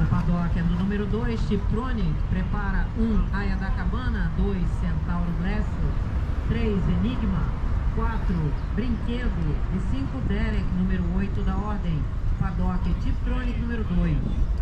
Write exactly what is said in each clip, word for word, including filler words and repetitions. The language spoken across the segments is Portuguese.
O paddock é no número dois, Tiptronic, prepara um, Aya da Cabana, dois, Centauro Bless, três, Enigma, quatro, Brinquedo e cinco, Derek, número oito da ordem. Paddock Tiptronic, número dois.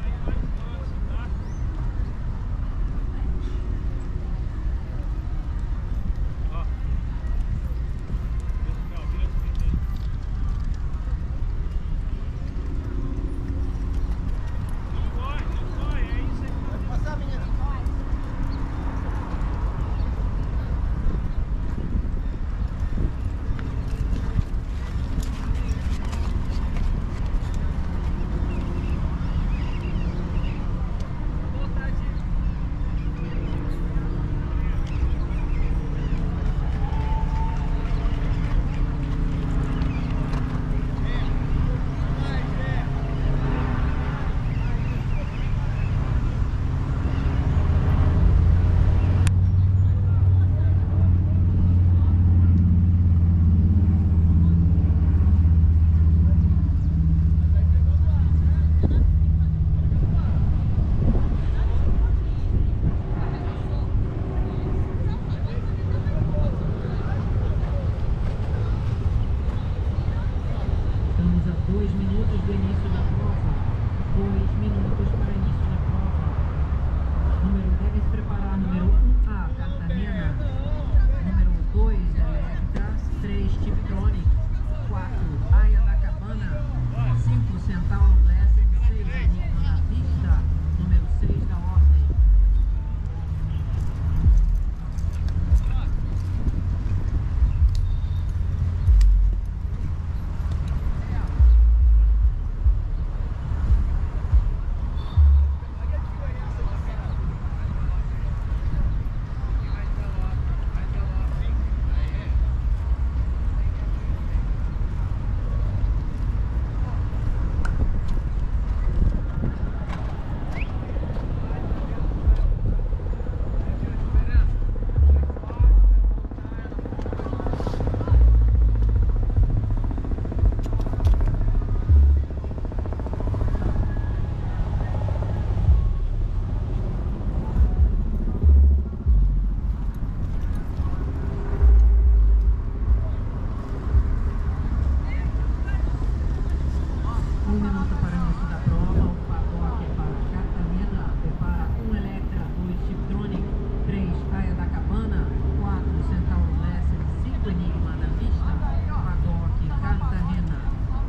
Dois minutos do início da prova. Dois minutos para o início da prova. Número deve se preparar. Número um, A, Cartagena. Número dois, Electra. três, Tiptronic. quatro, Aya da Cabana. cinco, Centauro Bless. seis, Enigma na pista. Número seis da ordem. Um minuto para o início da prova. O paddock é para Cartagena. Prepara um, Electra. dois, Tiptronic. três, Aya da Cabana. quatro, Centauro Bless. cinco, Enigma da pista. Paddock Cartagena.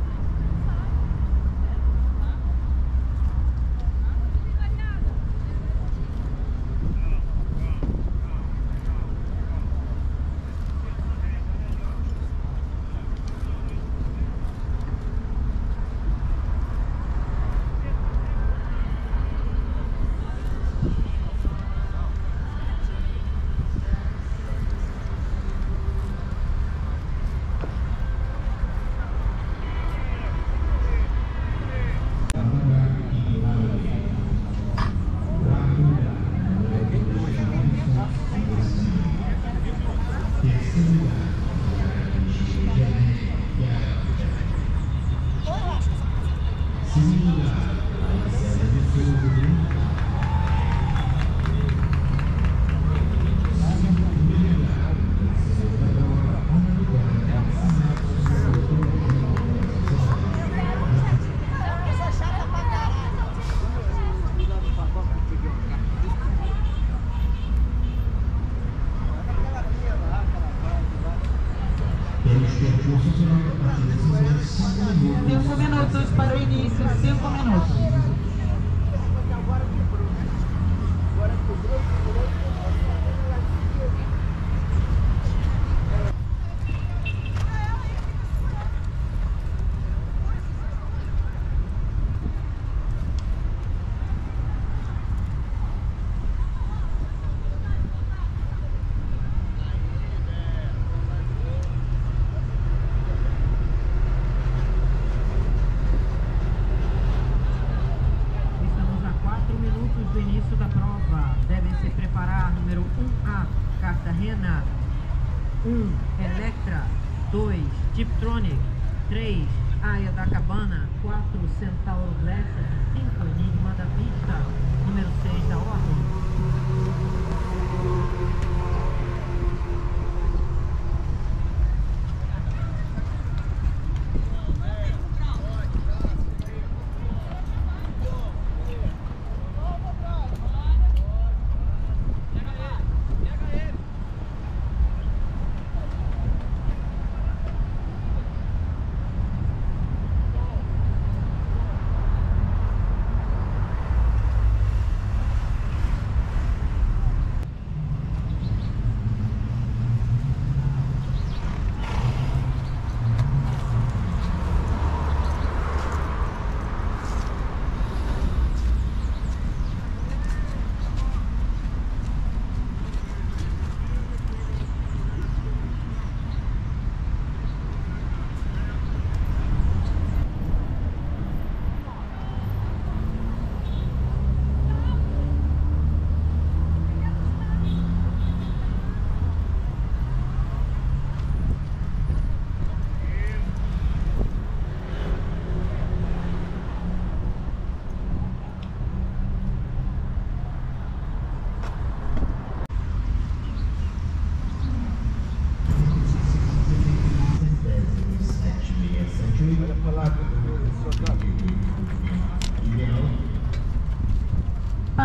Cinco minutos para o início, cinco minutos. Do início da prova, devem se preparar. Número um, A, Cartagena. um, Electra. dois, Tiptronic. três, Aya da Cabana. quatro, Centauro Bless. cinco, Enigma da pista.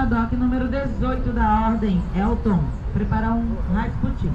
paddock número dezoito da ordem, Elton. Preparar um Rasputin.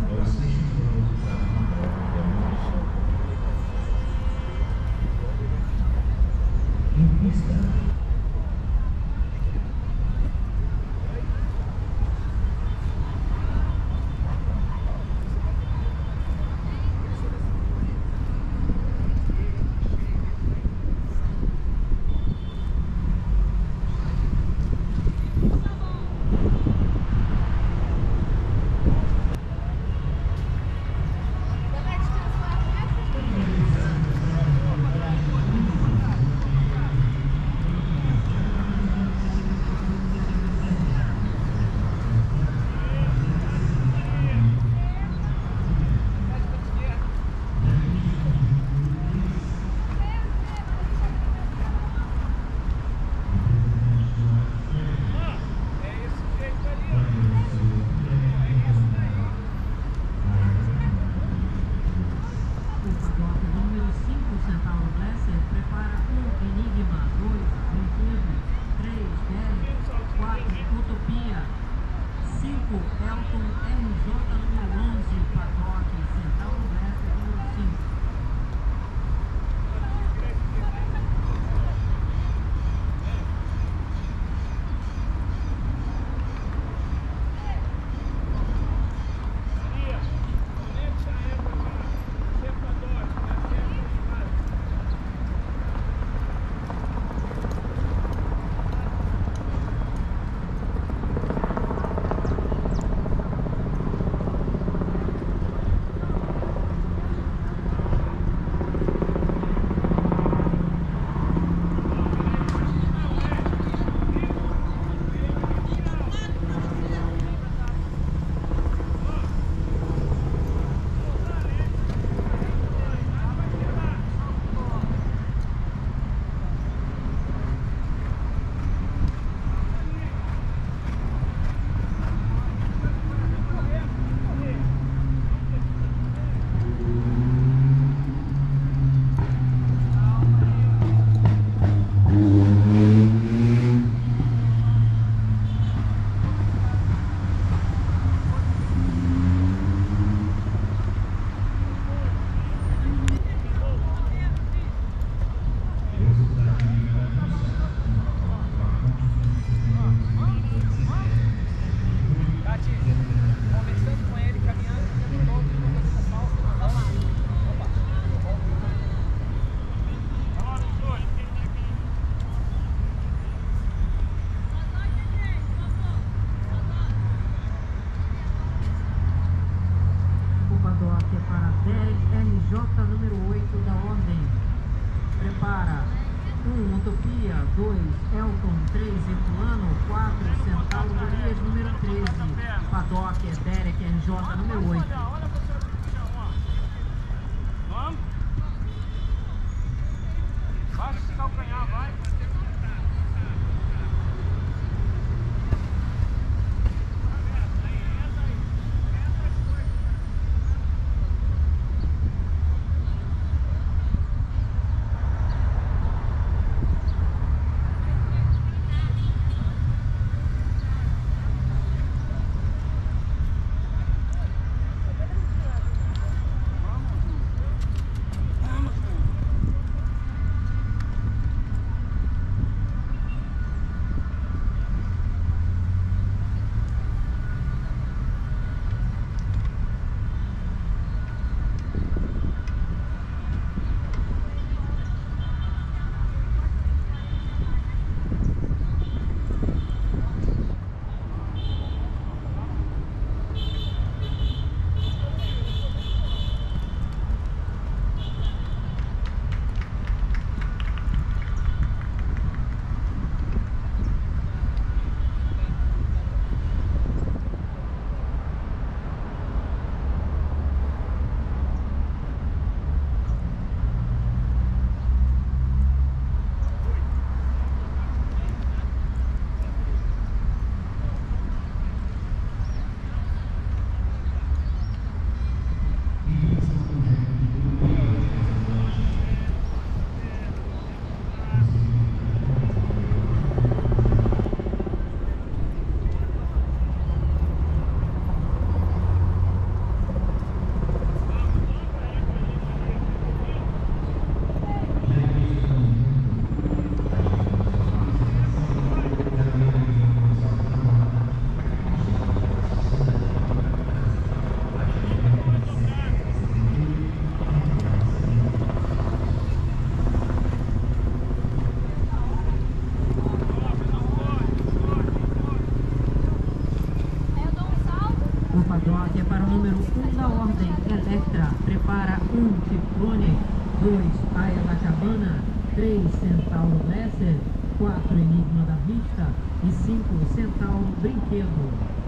Paddock é para o número um da ordem, Electra. Prepara um, Ciclone. dois, Aia da Cabana. três, Centauro Lesser. quatro, Enigma da Vista. E cinco, Centauro Brinquedo.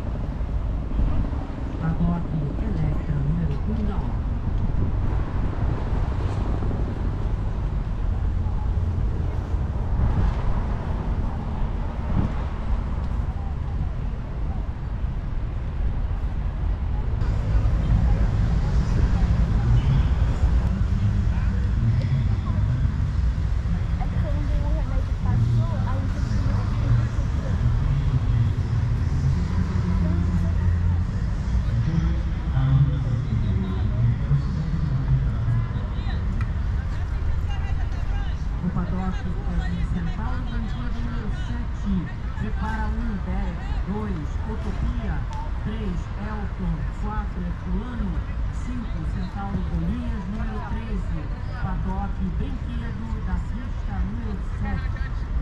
Paddock, Electra, número um da ordem. O Paddock é de Centauro Brinquedo número sete. Prepara um, Derek. dois, Utopia. três, Elton. quatro, Fulano. cinco, Centauro Golias número treze. Paddock Brinquedo da Pista número sete.